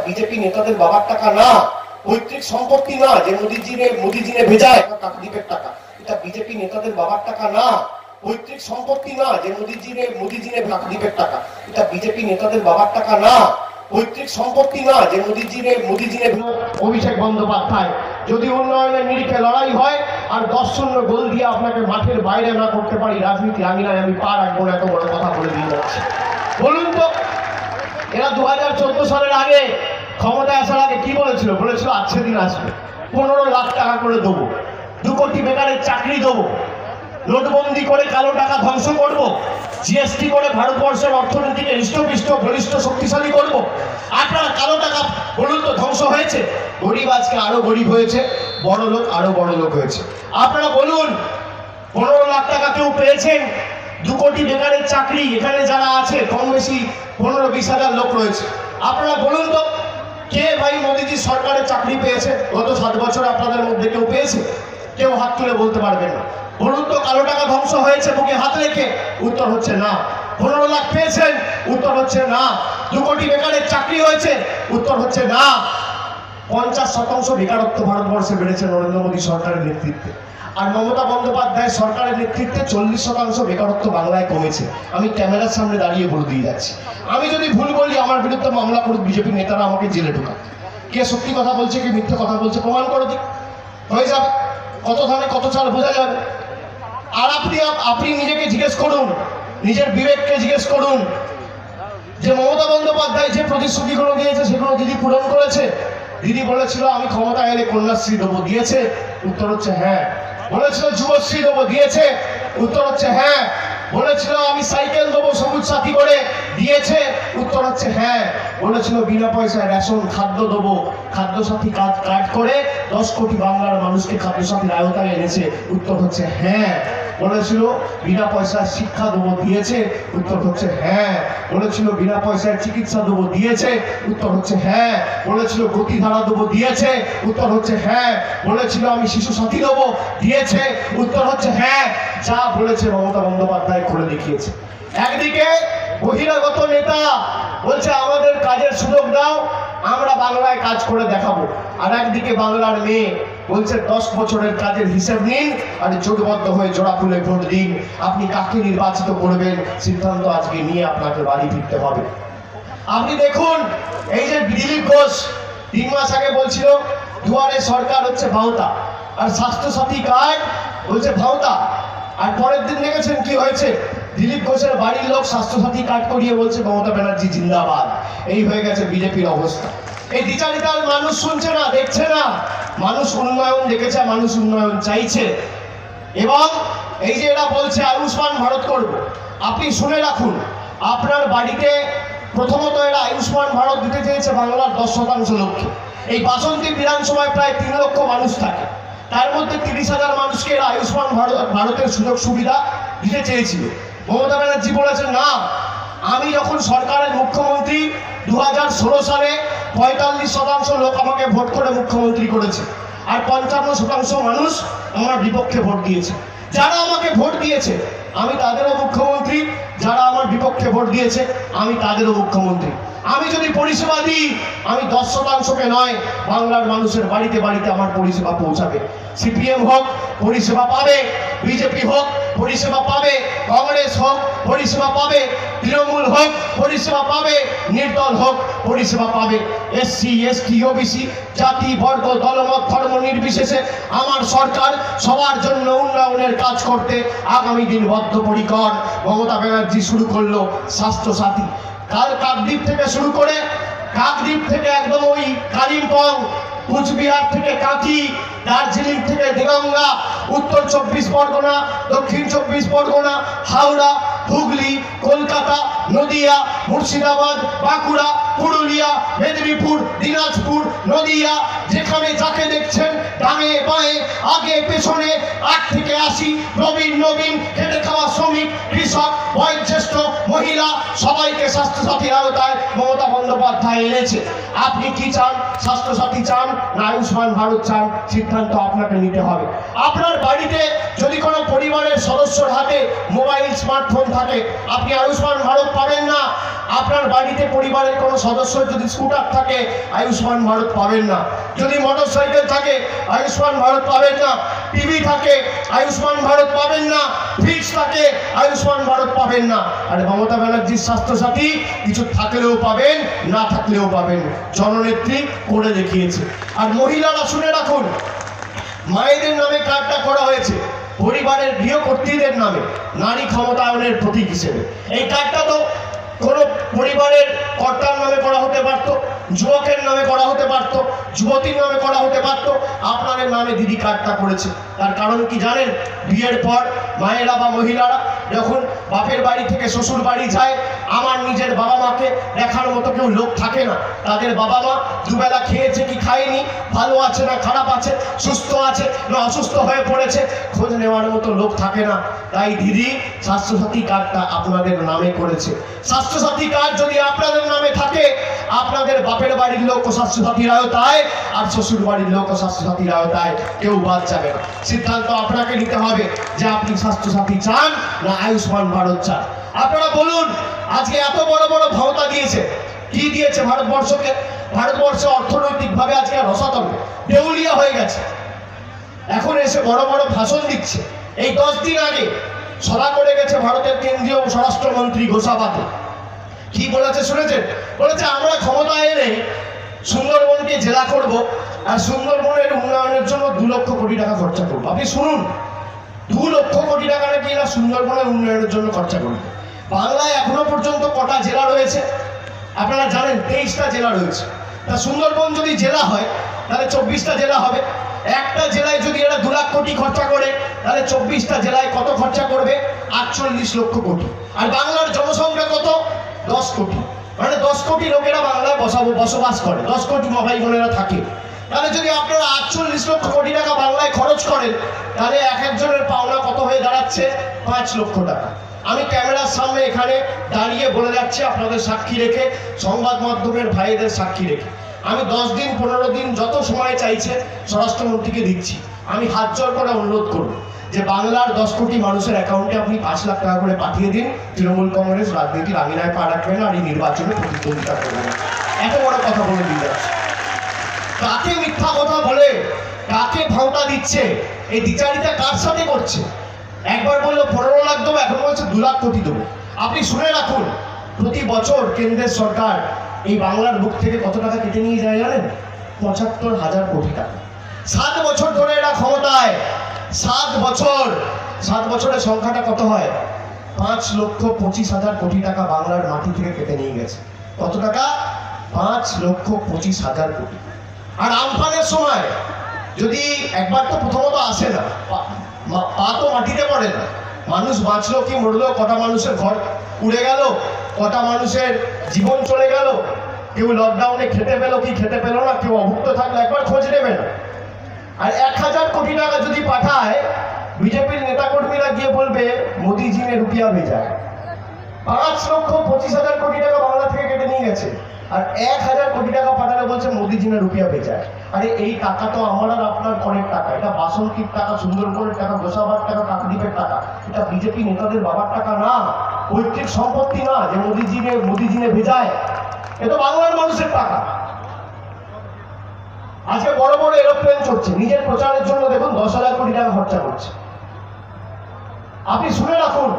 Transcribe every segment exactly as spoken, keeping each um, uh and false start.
BJP নেতাদের বাবার টাকা না, পৈতৃক সম্পত্তি না যে মোদিজি নে মোদিজি নে ভেজায় কাকদ্বীপের টাকা। এটা বিজেপি নেতাদের বাবার টাকা না, পৈতৃক সম্পত্তি না যে মোদিজি নে মোদিজি নে কাকদ্বীপের টাকা। এটা বিজেপি নেতাদের বাবার টাকা না, পৈতৃক সম্পত্তি না যে মোদিজি নে মোদিজি নে। অভিষেক বন্দ্যোপাধ্যায়, যদি উন্নয়নের নিরিখে লড়াই হয় আর দশ শূন্য গোল দিয়ে আপনাকে মাঠের বাইরে না করতে পারি, রাজনীতি আঙিনায় আমি পা রাখবো না, এত বড় কথা বলে দিয়ে যাচ্ছে। বলুন তো, এরা দু হাজার চোদ্দ সালের আগে ক্ষমতায় আসার আগে কি বলেছিল? বলেছিল আজকে দিন আসবে, পনেরো লাখ টাকা করে দেবো, দু কোটি বেকারের চাকরি দেবো, নোটবন্দি করে কালো টাকা ধ্বংস করব, জিএসটি করে ভারতবর্ষের অর্থনীতিকে হৃষ্টপুষ্ট বলিষ্ঠ শক্তিশালী করব। আপনারা কালো টাকা বলুন তো ধ্বংস হয়েছে? গরিব আজকে আরো গরিব হয়েছে, বড় লোক আরো বড় লোক হয়েছে। আপনারা বলুন, পনেরো লাখ টাকা কেউ পেয়েছেন? দু কোটি বেকারের চাকরি, এখানে যারা আছে কম বেশি পনেরো বিশ হাজার লোক রয়েছে। আপনারা বলুন তো, কে ভাই মোদিজির সরকারের চাকরি পেয়েছে গত সাত বছরে? আপনাদের মধ্যে কেউ পেয়েছে? কেউ হাত তুলে বলতে পারবেন না। বলুন তো, কালো টাকা ধ্বংস হয়েছে বুকে হাত রেখে? উত্তর হচ্ছে না। পনেরো লাখ পেয়েছেন? উত্তর হচ্ছে না। দু কোটি বেকারের চাকরি হয়েছে? উত্তর হচ্ছে না। পঞ্চাশ শতাংশ বেকারত্ব ভারতবর্ষে বেড়েছে নরেন্দ্র মোদী সরকারের নেতৃত্বে, আর মমতা বন্দ্যোপাধ্যায় সরকারের নেতৃত্বে চল্লিশ শতাংশ বেকারত্ব বাংলায় কমেছে। আমি ক্যামেরার সামনে দাঁড়িয়ে বলে দিয়ে যাচ্ছি। আমি যদি ভুল বলি আমার বিরুদ্ধে মামলা করুক বিজেপি নেতারা, আমাকে জেলে ঢোকাক। কে সত্যি কথা বলছে কে মিথ্যে কথা বলছে প্রমাণ করে দিক, হয়ে যাবে। কত ধানে কত চাল বোঝা যাবে। আর আপনি আপনি নিজেকে জিজ্ঞেস করুন, নিজের বিবেককে জিজ্ঞেস করুন, যে মমতা বন্দ্যোপাধ্যায় যে প্রতিশ্রুতিগুলো দিয়েছে সেগুলো দিদি পূরণ করেছে? দিদি বলেছিল আমি ক্ষমতায় এলে কন্যাশ্রী দেবো, দিয়েছে? উত্তর হচ্ছে হ্যাঁ। বলেছিল যুবশ্রী দেবো, দিয়েছে? উত্তর হচ্ছে হ্যাঁ। বলেছিল আমি সাইকেল দেবো সবুজ সাথী করে, দিয়েছে? উত্তর হচ্ছে হ্যাঁ। বলেছিল বিনা পয়সায় রেশন খাদ্য দেবো, খাদ্য সাথী কাজ কাজ করে দশ কোটি বাংলার মানুষকে খাদ্য সাথীর আওতায় এনেছে। উত্তর হচ্ছে হ্যাঁ। বলেছিল বিনা পয়সায় শিক্ষা দেবো, দিয়েছে? উত্তর হচ্ছে হ্যাঁ। বলেছিল বিনা পয়সায় চিকিৎসা দেবো, দিয়েছে? উত্তর হচ্ছে হ্যাঁ। বলেছিল গতিধারা দেবো, দিয়েছে? উত্তর হচ্ছে হ্যাঁ। বলেছিল আমি শিশু সাথী দেবো, দিয়েছে? উত্তর হচ্ছে হ্যাঁ। যা বলেছে মমতা বন্দ্যোপাধ্যায় করে দেখিয়েছে। একদিকে বহিরাগত নেতা বলছে আমাদের কাজের সুযোগ দাও, আমরা বাংলায় কাজ করে দেখাবো, আর একদিকে বাংলার মেয়ে বলছে দশ বছরের কাজের হিসেব নিন আর জোটবদ্ধ হয়ে জোড়া ফুলে ভোট দিন, আপনি কাকে নির্বাচিত করবেন সিদ্ধান্ত আজকে নিয়ে আপনাকে বাড়ি ফিরতে হবে। আপনি দেখুন, এই যে দিলীপ ঘোষ তিন মাস আগে বলছিল দুয়ারে সরকার হচ্ছে ভাওতা, আর স্বাস্থ্য সাথী কার্ড বলছে ভাওতা, আর পরের দিন দেখেছেন কি হয়েছে? দিলীপ ঘোষের বাড়ির লোক স্বাস্থ্যসাথী কার্ড করিয়ে বলছে মমতা ব্যানার্জি জিন্দাবাদ। এই হয়ে গেছে বিজেপির অবস্থা। এই দ্বিচারিতার মানুষ শুনছে না, দেখছে না। মানুষ উন্নয়ন দেখেছে, মানুষ উন্নয়ন চাইছে। এবং এই যে এরা বলছে আয়ুষ্মান ভারত করব, আপনি শুনে রাখুন, আপনার বাড়িতে প্রথমত এরা আয়ুষ্মান ভারত দিতে চেয়েছে বাংলার দশ শতাংশ লোককে। এই বাসন্তী বিধানসভায় প্রায় তিন লক্ষ মানুষ থাকে, তার মধ্যে তিরিশ হাজার মানুষকে এরা আয়ুষ্মান ভারত ভারতের সুযোগ সুবিধা দিতে চেয়েছিল। মমতা ব্যানার্জি বলেছেন না, আমি যখন সরকারের মুখ্যমন্ত্রী দু হাজার ষোলো সালে পঁয়তাল্লিশ শতাংশ লোক আমাকে ভোট করে মুখ্যমন্ত্রী করেছে, আর পঞ্চান্ন শতাংশ মানুষ আমার বিপক্ষে ভোট দিয়েছে। যারা আমাকে ভোট দিয়েছে আমি তাদেরও মুখ্যমন্ত্রী, যারা আমার বিপক্ষে ভোট দিয়েছে আমি তাদেরও মুখ্যমন্ত্রী। আমি যদি পরিষেবা দিই, আমি দশ শতাংশকে নয়, বাংলার মানুষের বাড়িতে বাড়িতে আমার পরিষেবা পৌঁছাবে। সিপিএম হোক পরিষেবা পাবে, বিজেপি হোক পরিষেবা পাবে, কংগ্রেস হোক পরিষেবা পাবে, তৃণমূল হোক পরিষেবা পাবে, নির্দল হোক পরিষেবা পাবে। এসসি এসটি ওবিসি জাতি বর্গ দলমত ধর্ম নির্বিশেষে আমার সরকার সবার জন্য উন্নয়নের কাজ করতে আগামী দিন বদ্ধপরিকর। মমতা ব্যানার্জি শুরু করলো স্বাস্থ্য সাথী, কাল কাকদ্বীপ থেকে শুরু করে, কাকদ্বীপ থেকে একদম ওই কালিম্পং, কুচবিহার থেকে কাঁথি, দার্জিলিং থেকে দেগঙ্গা, উত্তর চব্বিশ পরগনা, দক্ষিণ চব্বিশ পরগনা, হাওড়া, হুগলি, কলকাতা, নদিয়া, মুর্শিদাবাদ, বাঁকুড়া, পুরুলিয়া, মেদিনীপুর, দিনাজপুর, নদিয়া, যেখানে যাকে দেখছেন ডানে বাঁয়ে আগে পেছনে আট থেকে আশি নবীন নবীন খেটে খাওয়া শ্রমিক, কৃষক, বয়োজ্যেষ্ঠ, মহিলা সবাইকে স্বাস্থ্যসাথীর আওতায় মমতা বন্দ্যোপাধ্যায় এনেছে। আপনি কি চান? স্বাস্থ্যসাথী চান না আয়ুষ্মান ভারত চান? সিদ্ধান্ত আপনাকে নিতে হবে। আপনার বাড়িতে যদি কোনো পরিবারের সদস্যর হাতে মোবাইল স্মার্টফোন থাকে, আপনি আয়ুষ্মান ভারত পাবেন না। আপনার বাড়িতে পরিবারের কোনো সদস্য যদি স্কুটার থাকে আয়ুষ্মান ভারত পাবেন না, যদি মোটর সাইকেল থাকে আয়ুষ্মান ভারত পাবেন না, টিভি থাকে আয়ুষ্মান ভারত পাবেন না, ফ্রিজ থাকে আয়ুষ্মান ভারত পাবেন না। আর মমতা ব্যানার্জির স্বাস্থ্যসাথী কিছু থাকলেও পাবেন, না থাকলেও পাবেন, জননেত্রী করে দেখিয়েছে। আর মহিলারা শুনে রাখুন, মায়েদের নামে কার্ডটা করা হয়েছে পরিবারের গৃহকর্ত্রীদের নামে, নারী ক্ষমতায়নের প্রতীক হিসেবে। এই কার্ডটা তো কোনো পরিবারের কর্তার নামে করা হতে পারতো, যুবকের নামে করা হতে পারতো, যুবতীর নামে করা হতে পারতো, আপনাদের নামে দিদি কার্ডটা করেছে। তার কারণ কি জানেন? বিয়ের পর মায়েরা বা মহিলারা যখন বাপের বাড়ি থেকে শ্বশুর বাড়ি যায়, আমার নিজের বাবা মাকে দেখার মতো কেউ লোক থাকে না। তাদের বাবা মা দুবেলা খেয়েছে কি খায়নি, ভালো আছে না খারাপ আছে, সুস্থ আছে না অসুস্থ হয়ে পড়েছে, খোঁজ নেওয়ার মতো লোক থাকে না। তাই দিদি স্বাস্থ্যসাথী কার্ডটা আপনাদের নামে করেছে। স্বাস্থ্যসাথী কার্ড যদি আপনাদের নামে থাকে, আপনাদের বাপের বাড়ির লোক ও স্বাস্থ্যসাথীর আওতায়, আর শ্বশুর বাড়ির লোক ও স্বাস্থ্যসাথীর আওতায়, কেউ বাদ যাবে না। সিদ্ধান্ত আপনাকে নিতে হবে যে আপনি স্বাস্থ্যসাথী চান না আয়ুষ্মান ভারত চান। আপনারা বলুন, আজকে এত বড় বড় ভাওতা দিয়েছে, কি দিয়েছে ভারতবর্ষকে? ভারতবর্ষ অর্থনৈতিকভাবে আজকে রসাতলে দেউলিয়া হয়ে গেছে। এখন এসে বড় বড় ভাষণ দিচ্ছে। এই দশ দিন আগে সভা করে গেছে ভারতের কেন্দ্রীয় স্বরাষ্ট্রমন্ত্রী গোসাবাতে। কি বলেছে শুনেছেন? বলেছে আমরা ক্ষমতায় এলে সুন্দরবনকে জেলা করব, আর সুন্দরবনের উন্নয়নের জন্য দু লক্ষ কোটি টাকা খরচা করবো। আপনি শুনুন, দু লক্ষ কোটি টাকা নাকি এরা সুন্দরবনের উন্নয়নের জন্য খরচা করবে। বাংলায় এখনো পর্যন্ত কটা জেলা রয়েছে আপনারা জানেন? তেইশটা জেলা রয়েছে। তা সুন্দরবন যদি জেলা হয় তাহলে চব্বিশটা জেলা হবে। একটা জেলায় যদি এরা দু লাখ কোটি খরচা করে, তাহলে চব্বিশটা জেলায় কত খরচা করবে? আটচল্লিশ লক্ষ কোটি। আর বাংলার জনসংখ্যা কত? দশ কোটি। মানে দশ কোটি লোকেরা বাংলায় বসাবো বসবাস করে, দশ কোটি ভাই বোনেরা থাকে। তাহলে যদি আপনারা আটচল্লিশ লক্ষ কোটি টাকা বাংলায় খরচ করেন, তাহলে এক একজনের পাওনা কত হয়ে দাঁড়াচ্ছে? পাঁচ লক্ষ টাকা। আমি ক্যামেরার সামনে এখানে দাঁড়িয়ে বলে যাচ্ছি, আপনাদের সাক্ষী রেখে, সংবাদ মাধ্যমের ভাইদের সাক্ষী রেখে, আমি দশ দিন পনেরো দিন যত সময় চাইছে স্বরাষ্ট্রমন্ত্রীকে দিচ্ছি। আমি হাত জোর করে অনুরোধ করব যে বাংলার দশ কোটি মানুষের অ্যাকাউন্টে আপনি পাঁচ লাখ টাকা করে পাঠিয়ে দিন। তৃণমূল কংগ্রেস রাজনীতির আঙিনায় পা রাখবে না, আর এই নির্বাচনে প্রতিদ্বন্দ্বিতা করবে না। এত বড় কথা বলে দিয়ে যাচ্ছে। কাকে মিথ্যা কথা বলে, কাকে ভাওতা দিচ্ছে, এই দ্বিচারিতা কার সাথে করছে? একবার বললো পনেরো লাখ দেবো, এখন বলছে দু লাখ কোটি দেবো। আপনি শুনে রাখুন, প্রতি বছর কেন্দ্রের সরকার এই বাংলার বুক থেকে কত টাকা কেটে নিয়ে যায় জানেন? পঁচাত্তর হাজার কোটি টাকা। সাত বছর ধরে এরা ক্ষমতায়, সাত বছর সাত বছরের সংখ্যাটা কত হয়? পাঁচ লক্ষ পঁচিশ হাজার কোটি টাকা বাংলার মাটি থেকে কেটে নিয়ে গেছে। কত টাকা? পাঁচ লক্ষ পঁচিশ হাজার কোটি। আর আমফানের সময় যদি একবার তো প্রথমত আসে না, পা তো মাটিতে পড়ে না, মানুষ বাঁচলো কি মরলো, কটা মানুষের ঘর উড়ে গেল, কটা মানুষের জীবন চলে গেল, কেউ লকডাউনে খেতে পেলো কি খেতে পেলো না, কেউ অভুক্ত থাকলো, একবার খোঁজ নেবে না। আর এক হাজার কোটি টাকা যদি পাঠায়, বিজেপির নেতাকর্মীরা গিয়ে বলবে মোদিজি নে রুপিয়া ভেজায়। পাঁচ লক্ষ পঁচিশ হাজার কোটি টাকা বাংলা থেকে কেটে নিয়ে গেছে, আর এক হাজার কোটি টাকা পাঠালে বলছে মোদিজি নে রুপিয়া ভেজায়। আরে এই টাকা তো আমার আর আপনার করের টাকা, এটা বাসন্তীর টাকা, সুন্দরবনের টাকা, গোসাবার টাকা, কাকদ্বীপের টাকা। এটা বিজেপি নেতাদের বাবার টাকা না, পৈতৃক সম্পত্তি না যে মোদিজি নে মোদিজি নে ভেজায়। এটা বাংলার মানুষের টাকা। আজকে বড় বড় এরোপ্লেন চড়ছে, নিজের প্রচারের জন্য দেখুন দশ হাজার কোটি টাকা খরচা করছে। আপনি শুনে রাখুন,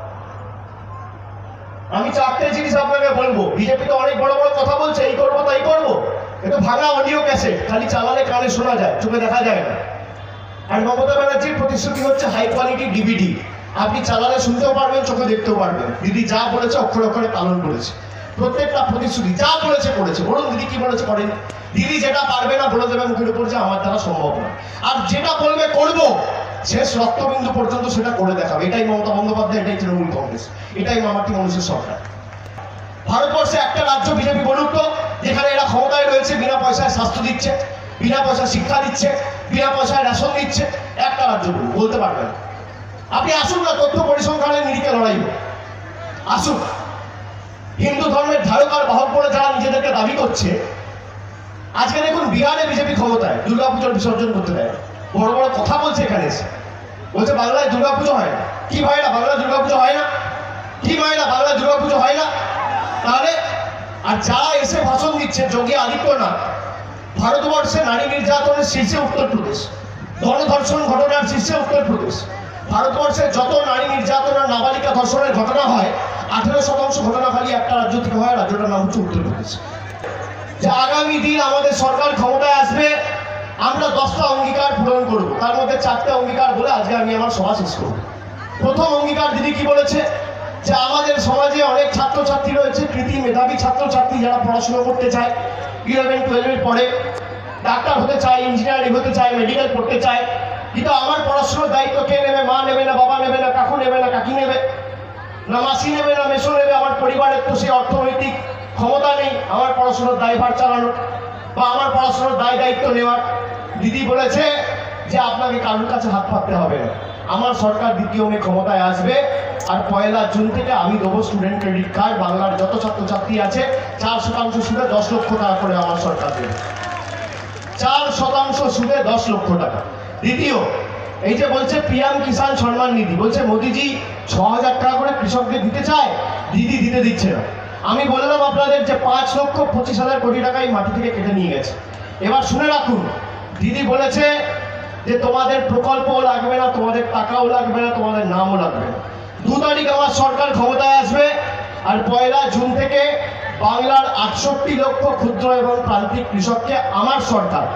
আমি চারটে জিনিস আপনাকে বলবো। বিজেপি তো অনেক বড় বড় কথা বলছে, এই করবো তাই করবো, এটা ভাঙা অডিও ক্যাসেট, খালি চালালে কানে শোনা যায়, চোখে দেখা যায় না। আর মমতা ব্যানার্জির প্রতিশ্রুতি হচ্ছে হাই কোয়ালিটি ডিভিডি, আপনি চালালে শুনতেও পারবেন, চোখে দেখতেও পারবেন। দিদি যা বলেছে অক্ষরে অক্ষরে পালন করেছে, প্রত্যেকটা প্রতিশ্রুতি যা বলেছে করেছে। বলুন দিদি কি বলেছে করেন? দিদি যেটা পারবে না বলে দেবে মুখের উপর যে আমার দ্বারা সম্ভব না, আর যেটা বলবে করবো শেষ রক্তবিন্দু পর্যন্ত সেটা করে দেখাবে। এটাই মমতা বন্দ্যোপাধ্যায়, এটাই তৃণমূল কংগ্রেস, এটাই মামাটি মানুষের সরকার। ভারতবর্ষে একটা রাজ্য বিজেপি বলুক তো যেখানে এরা ক্ষমতায় রয়েছে, বিনা পয়সায় স্বাস্থ্য দিচ্ছে, বিনা পয়সায় শিক্ষা দিচ্ছে, বিনা পয়সায় রেশন দিচ্ছে, একটা রাজ্য বলতে পারবেন? আপনি আসুন না, তথ্য পরিসংখ্যানের নিরিখে লড়াই আসুন। হিন্দু ধর্মের ধারক আর বাহক বলে যারা নিজেদেরকে দাবি করছে, আজকে দেখুন বিহারে বিজেপি ক্ষমতায়, দুর্গাপুজোর বিসর্জন করতে দেয়, বড় বড় কথা বলছে এখানে এসে, বলছে বাংলায় দুর্গাপুজো হয় না। কি ভাইরা, বাংলায় দুর্গাপুজো হয় না? কি মায়েরা বাংলা দুর্গা পুজো হয় না? তাহলে আর যা এসে ভাষণ দিচ্ছে যোগী আদিত্যনাথ, ভারতবর্ষে নারী নির্যাতনের শীর্ষে উত্তরপ্রদেশ, গণধর্ষণ ঘটনার শীর্ষে উত্তরপ্রদেশ। ভারতবর্ষে যত নারী নির্যাতন আর নাবালিকা ধর্ষণের ঘটনা হয় আঠেরো শতাংশ ঘটনা খালি একটা রাজ্য থেকে হয়, রাজ্যটার নাম হচ্ছে উত্তরপ্রদেশ। যে আগামী দিন আমাদের সরকার ক্ষমতায় আসবে, আমরা দশটা অঙ্গীকার পূরণ করব, তার মধ্যে চারটে অঙ্গীকার বলে আজকে আমি আমার সভা শেষ করব। প্রথম অঙ্গীকার দিদি কি বলেছে, যে আমাদের সমাজে অনেক ছাত্রছাত্রী রয়েছে, কৃতি মেধাবী ছাত্রছাত্রী যারা পড়াশোনা করতে চায়, ইলেভেন টুয়েলভের পরে ডাক্তার হতে চায়, ইঞ্জিনিয়ারিং হতে চায়, মেডিকেল পড়তে চায়, কিন্তু আমার পড়াশোনার দায়িত্ব কে নেবে? মা নেবে না, বাবা নেবে না, কাকু নেবে না, কাকি নেবে না, মাসি নেবে না, মেসো নেবে? আমার পরিবারের তো সেই অর্থনৈতিক ক্ষমতা নেই আমার পড়াশোনার দায়ভার চালানোর বা আমার পড়াশোনার দায় দায়িত্ব নেওয়ার। দিদি বলেছে যে আপনাকে কারোর কাছে হাত পাততে হবে না, আমার সরকার দ্বিতীয় মে ক্ষমতায় আসবে, আর পয়লা জুন থেকে আমি দেবো স্টুডেন্ট ক্রেডিট কার্ড। বাংলার যত ছাত্রছাত্রী আছে চার শতাংশ সুদে দশ লক্ষ টাকা করে আমার সরকার দেবে, চার শতাংশ সুদে দশ লক্ষ টাকা। দ্বিতীয়, এই যে বলছে পিএম কিষাণ সম্মান নিধি, বলছে মোদিজি ছ হাজার টাকা করে কৃষকদের দিতে চায়, দিদি দিতে দিচ্ছে না। আমি বললাম আপনাদের যে পাঁচ লক্ষ পঁচিশ হাজার কোটি টাকা এই মাটি থেকে কেটে নিয়ে গেছে। এবার শুনে রাখুন, দিদি বলেছে যে তোমাদের প্রকল্পও লাগবে না, তোমাদের টাকাও লাগবে না, তোমাদের নামও লাগবে না। দু তারিখ আমার সরকার ক্ষমতায় আসবে, আর পয়লা জুন থেকে বাংলার আটষট্টি লক্ষ ক্ষুদ্র এবং প্রান্তিক কৃষককে আমার সরকার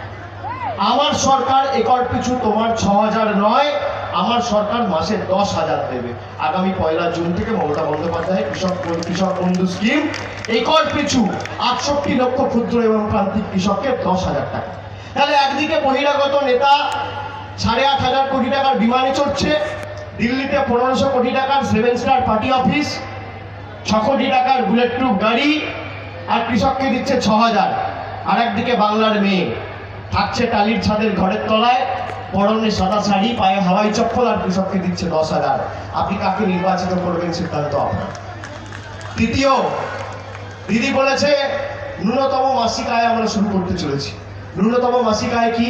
আমার সরকার একর পিছু তোমার ছ হাজার নয়, আমার সরকার মাসে দশ হাজার দেবে। আগামী পয়লা জুন থেকে মমতা বন্দ্যোপাধ্যায় কৃষক কৃষক বন্ধু স্কিম, একর পিছু আটষট্টি লক্ষ ক্ষুদ্র এবং প্রান্তিক কৃষককে দশ হাজার টাকা। তাহলে একদিকে বহিরাগত নেতা সাড়ে আট হাজার কোটি টাকার বিমানে চড়ছে, দিল্লিতে পনেরোশো কোটি টাকার সেভেন স্টার পার্টি অফিস, ছ কোটি টাকার বুলেট প্রুফ গাড়ি, আর কৃষককে দিচ্ছে ছ হাজার। আর একদিকে বাংলার মেয়ে থাকছে টালির ছাদের ঘরের তলায়, পরনে সাদা শাড়ি, পায়ে হাওয়াই চপ্পল, আর কৃষককে দিচ্ছে দশ হাজার। আপনি কাকে নির্বাচিত করবেন সিদ্ধান্ত আপনার। তৃতীয়, দিদি বলেছে ন্যূনতম মাসিক আয় আমরা শুরু করতে চলেছি। ন্যূনতম মাসিক আয় কি?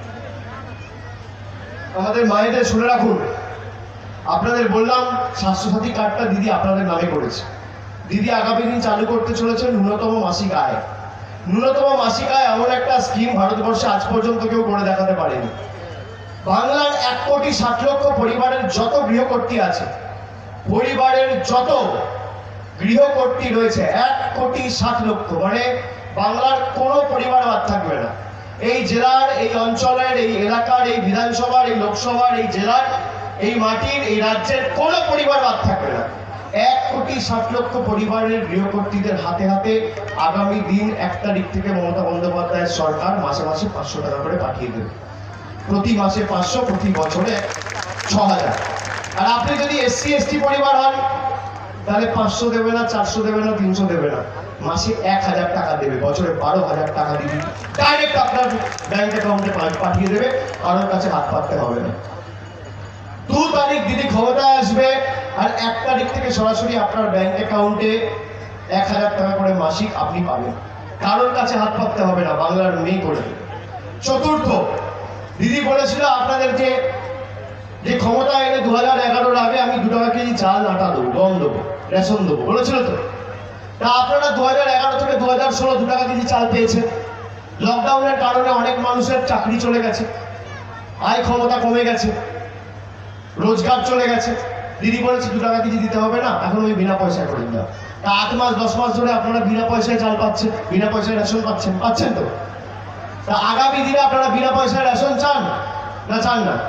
আমাদের মায়েদের শুনে রাখুন, আপনাদের বললাম স্বাস্থ্যসাথী কার্ডটা দিদি আপনাদের নামে করেছে। দিদি আগামী দিন চালু করতে চলেছে ন্যূনতম মাসিক আয়। ন্যূনতম মাসিক আয় এমন একটা স্কিম ভারতবর্ষে আজ পর্যন্ত কেউ করে দেখাতে পারেনি। বাংলার এক কোটি ষাট লক্ষ পরিবারের যত গৃহকর্ত্রী আছে, পরিবারের যত গৃহকর্ত্রী রয়েছে এক কোটি ষাট লক্ষ, মানে বাংলার কোনো পরিবার বাদ থাকবে না। এই জেলার, এই অঞ্চলের, এই এলাকার, এই বিধানসভার, এই লোকসভার, এই জেলার, এই মাটির, এই রাজ্যের কোনো পরিবার বাদ থাকবে না। এক কোটি ষাট লক্ষ পরিবারের গৃহকর্ত্রীদের হাতে হাতে আগামী দিন এক তারিখ থেকে মমতা বন্দ্যোপাধ্যায়ের সরকার মাসে মাসে পাঁচশো টাকা করে পাঠিয়ে দেবে। প্রতি মাসে পাঁচশো, প্রতি বছরে ছ হাজার। আর আপনি যদি এসসি এসটি পরিবার হন তাহলে পাঁচশো দেবে না, চারশো দেবে না, তিনশো দেবে না, মাসে এক হাজার টাকা দেবে, বছরে বারো হাজার টাকা দিবি ডাইরেক্ট আপনার ব্যাংক অ্যাকাউন্টে পাঠিয়ে দেবে, কারোর কাছে হাত পাততে হবে না। দু তারিখ দিদি ক্ষমতায় আসবে, আর এক তারিখ থেকে সরাসরি আপনার ব্যাংক অ্যাকাউন্টে এক হাজার টাকা করে মাসিক আপনি পাবেন, কারোর কাছে হাত পাততে হবে না, বাংলার মেয়ে করে দেবে। চতুর্থ, দিদি বলেছিল আপনাদেরকে যে ক্ষমতা এনে দু হাজার এগারোর আগে আমি দু টাকা কেজি চাল, আটা দেবো, গম দেবো, রেশন দেবো, বলেছিল তো। তা আপনারা দু হাজার এগারো থেকে দু হাজার ষোলো দু টাকা কেজি চাল পেয়েছেন। লকডাউনের কারণে অনেক মানুষের চাকরি চলে গেছে, আয় ক্ষমতা কমে গেছে, রোজগার চলে গেছে। দিদি বলেছে দু টাকা কেজি দিতে হবে না, এখন ওই বিনা পয়সায় করে দাও। তা আট মাস দশ মাস ধরে আপনারা বিনা পয়সায় চাল পাচ্ছেন, বিনা পয়সায় রেশন পাচ্ছেন, পাচ্ছেন তো। তা আগামী দিনে আপনারা বিনা পয়সায় রেশন চান না চান না?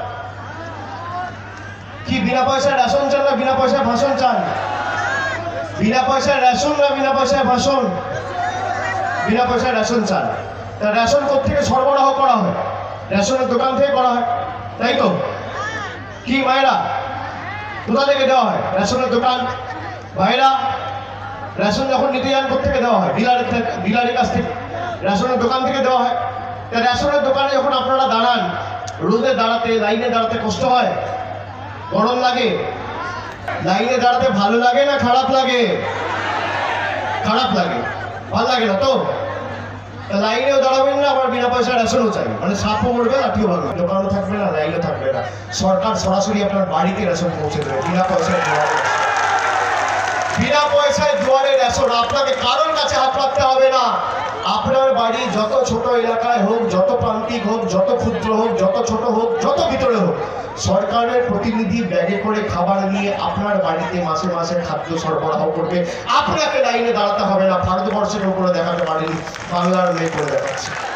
কি বিনা পয়সায় রেশন চান না বিনা পয়সায় ভাষণ চান? বিনা পয়সায় রেশন না বিনা পয়সায় ভাষণ? বিনা পয়সায় রেশন চান। তা রেশন কোথেকে সরবরাহ করা হয়? রেশনের দোকান থেকে করা হয়, তাই তো? কি মায়েরা, কোথা থেকে দেওয়া হয়? রেশনের দোকান। ভাইরা, রেশন যখন নিতে যান কোথেকে দেওয়া হয়? ডিলারের থেকে, ডিলারের কাছ থেকে, রেশনের দোকান থেকে দেওয়া হয়। তা রেশনের দোকানে যখন আপনারা দাঁড়ান, রোদে দাঁড়াতে, লাইনে দাঁড়াতে কষ্ট হয়, গরম লাগে? লাইনে দাঁড়াতে ভালো লাগে না খারাপ লাগে? খারাপ লাগে, ভালো লাগে না তো। লাইনেও দাঁড়াবেন না, আবার বিনা পয়সা রেশনও চাই, মানে সাপও মরবে, লাঠিও ভাঙবে, দোকানও থাকবে না, লাইনও থাকবে না। সরকার সরাসরি আপনার বাড়িতে রেশন পৌঁছে দেবে বিনা পয়সায়। আসুন, আপনাকে কারোর কাছে হাত পাততে হবে না। আপনার বাড়ি যত ছোট এলাকায় হোক, যত প্রান্তিক হোক, যত ক্ষুদ্র হোক, যত ছোট হোক, যত ভিতরে হোক, সরকারের প্রতিনিধি ব্যাগে করে খাবার নিয়ে আপনার বাড়িতে মাসে মাসে খাদ্য সরবরাহ করবে। আপনাকে লাইনে দাঁড়াতে হবে না। ভারতবর্ষের উপরে দেখাতে পারেনি, বাংলার মেয়ে করে দেখাচ্ছে।